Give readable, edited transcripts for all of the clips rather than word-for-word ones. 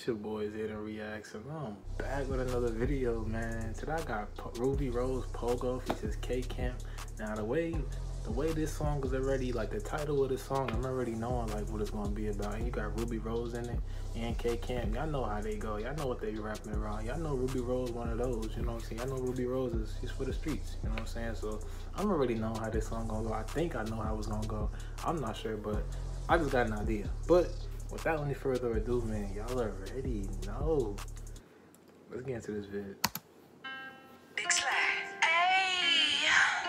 It's your boy Zayden Reacts, and I'm back with another video, man. Today I got Ruby Rose Pogo features Kcamp. Now the way this song is already, like the title of this song, I'm already knowing like what it's gonna be about. And you got Ruby Rose in it and Kcamp. Y'all know how they go. Y'all know what they be rapping around. Y'all know Ruby Rose one of those. You know what I'm saying? Y'all know Ruby Rose is she's for the streets. You know what I'm saying? So I'm already know how this song gonna go. I think I know how it's gonna go. I'm not sure, but I just got an idea. But without any further ado, man, y'all already know. Let's get into this vid. Big Slide. Hey,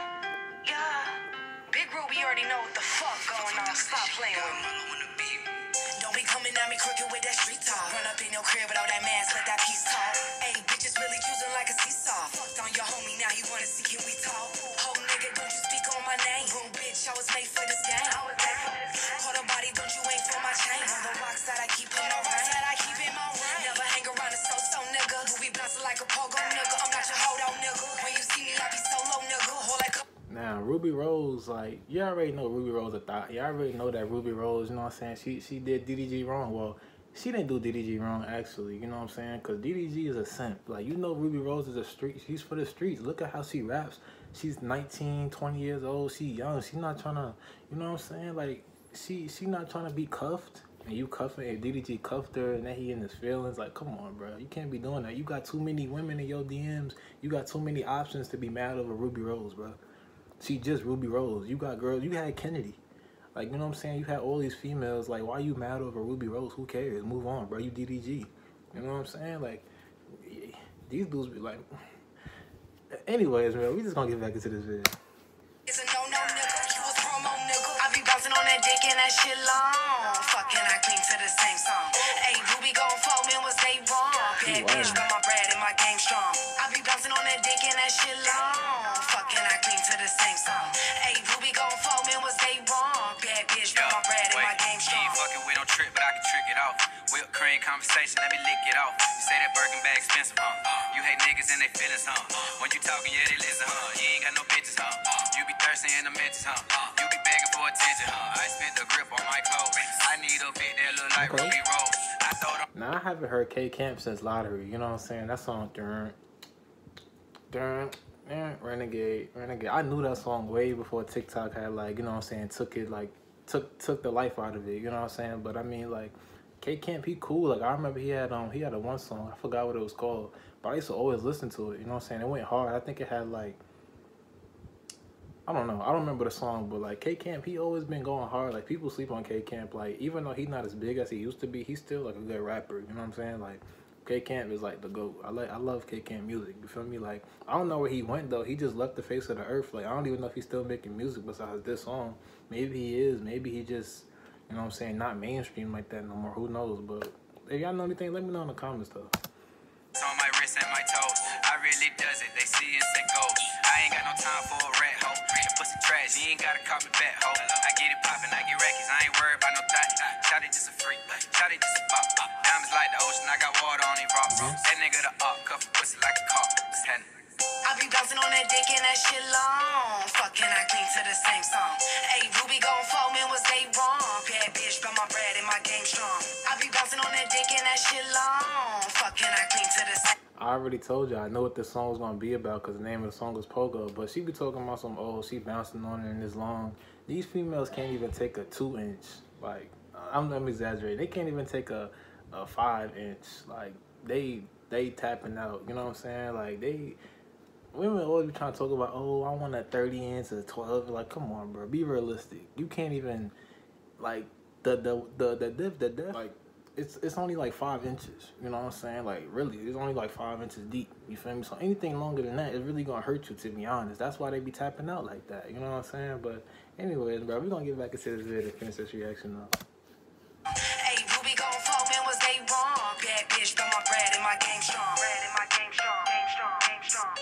yeah. Big Ruby already know what the fuck going on. Stop playing with me. Don't be coming at me crooked with that street talk. Run up in your crib without that mask, let that piece talk. Hey, bitches really choosing like a seesaw. Fucked on your homie, now he wanna see can we talk. Ho nigga, don't you speak on my name. Rude bitch, I was made for this game. Hold a body, don't you ain't for my chain. On the rocks that I keep in my rain. Never hang around a so nigga. Who be bouncing like a pogo nigga. I'm not your hold on nigga. When you see me, I be solo nigga. Hold like Now, Ruby Rose, like, you already know Ruby Rose a thought. You already know that Ruby Rose, you know what I'm saying? She did DDG wrong. Well, she didn't do DDG wrong, actually. You know what I'm saying? Because DDG is a simp. Like, you know Ruby Rose is a street. She's for the streets. Look at how she raps. She's 19, 20 years old. She young. She not trying to, you know what I'm saying? Like, she not trying to be cuffed. And you cuffing, and DDG cuffed her, and then he in his feelings. Like, come on, bro. You can't be doing that. You got too many women in your DMs. You got too many options to be mad over Ruby Rose, bro. She just Ruby Rose. You got girls. You had Kennedy. Like, you know what I'm saying? You had all these females. Like, why you mad over Ruby Rose? Who cares? Move on, bro. You DDG. You know what I'm saying? Like, these dudes be like... Anyways, man, we just gonna get back into this video. it's a no nigga. You was promo nigga. I be bouncing on that dick and that shit long. Fucking I clean to the same song. Hey, Ruby gon' fall, man, was they wrong? Bad bitch, got my bread and my game strong. I be bouncing on that dick and that shit long. Fucking I clean to the same song. Hey, Ruby gon' fall, man, was they wrong? Bad bitch, got my bread and my game strong. You ain't fucking with no trick, but I can trick it off. Whipped cream conversation, let me lick it off. You say that Birkin bag expensive, huh? You hate niggas and they feelings, huh? When you talking, yeah, they listen, huh? You ain't got no bitches, huh? You be thirsty in the mentions, huh? You be begging for attention, huh? I spent the grip on my clothes. I need a bit that look like Ruby Rose. I told them. Now, I haven't heard Kcamp since Lottery. You know what I'm saying? That song, Renegade. I knew that song way before TikTok had, like, you know what I'm saying, took the life out of it. You know what I'm saying? But I mean, like, Kcamp, he cool. Like, I remember he had a one song. I forgot what it was called, but I used to always listen to it. You know what I'm saying? It went hard. I think it had, like, I don't know. I don't remember the song, but like Kcamp, he always been going hard. Like, people sleep on Kcamp. Like, even though he's not as big as he used to be, he's still like a good rapper. You know what I'm saying? Like, Kcamp is like the GOAT. I love Kcamp music. You feel me? Like, I don't know where he went though. He just left the face of the earth. Like, I don't even know if he's still making music besides this song. Maybe he is. Maybe he just, you know what I'm saying, not mainstream like that no more. Who knows? But if y'all know anything, let me know in the comments though. It's on my wrist and my toes. I really does it. They see and say go. I ain't got no time for a rat hoe. That pussy trash. You ain't gotta call me back hoe. I get it poppin', I get records. I ain't worried about no thought. Shout it just a freak. Shout it just a bop. Diamonds like the ocean. I got water on these rocks. That nigga the up. Cuff a pussy like a cop. I be bouncing on that dick and that shit long. Fucking I clean to the same song. Hey, Ruby gon' fall, man, was they wrong? Bad bitch, got my bread and my game strong. I be bouncing on that dick and that shit long. Fucking I clean to the same. I already told you I know what this song was gonna be about because the name of the song is Pogo. But she be talking about some, oh, she bouncing on her in this long. These females can't even take a 2-inch. Like, I'm exaggerating. They can't even take a 5-inch. Like, they tapping out. You know what I'm saying? Like, women always be trying to talk about, oh, I want a 30-inch or 12. Like, come on, bro. Be realistic. You can't even, like, the depth, like, it's only like 5 inches. You know what I'm saying? Like, really, it's only like 5 inches deep. You feel me? So anything longer than that is really gonna hurt you, to be honest. That's why they be tapping out like that. You know what I'm saying? But anyways, bro, we gonna get back into this video to finish this reaction now. Hey, Ruby gon' fall, man, was they wrong? Bad bitch, got my bread and my game strong. Bread and my game strong. Game strong. Game strong.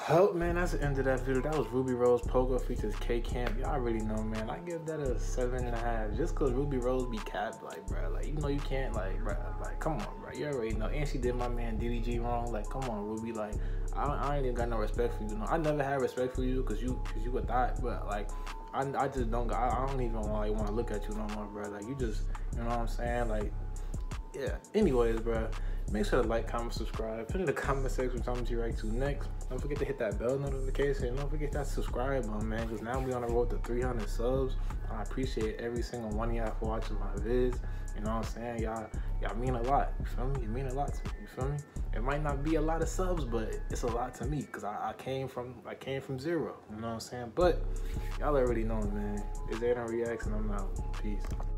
Oh man, that's the end of that video. That was Ruby Rose Pogo features Kcamp. Y'all already know, man. I give that a 7.5. Just cause Ruby Rose be capped, like, bro. Like, you know you can't, like, bro. Like, come on, bro. You already know. And she did my man DDG wrong. Like, come on, Ruby. Like, I ain't even got no respect for you. No, I never had respect for you, cause you a thought. But like, I just don't. I don't even want to look at you no more, bro. Like, you just, you know what I'm saying? Like, yeah. Anyways, bro. Make sure to like, comment, subscribe. Put in the comment section what I'm to react to next. Don't forget to hit that bell notification. And don't forget that subscribe button, man. Because now we on the road to 300 subs. I appreciate every single one of y'all for watching my vids. You know what I'm saying? Y'all mean a lot. You feel me? You mean a lot to me. You feel me? It might not be a lot of subs, but it's a lot to me. Because I came from zero. You know what I'm saying? But y'all already know, man. It's Aaron Reacts and I'm out. Peace.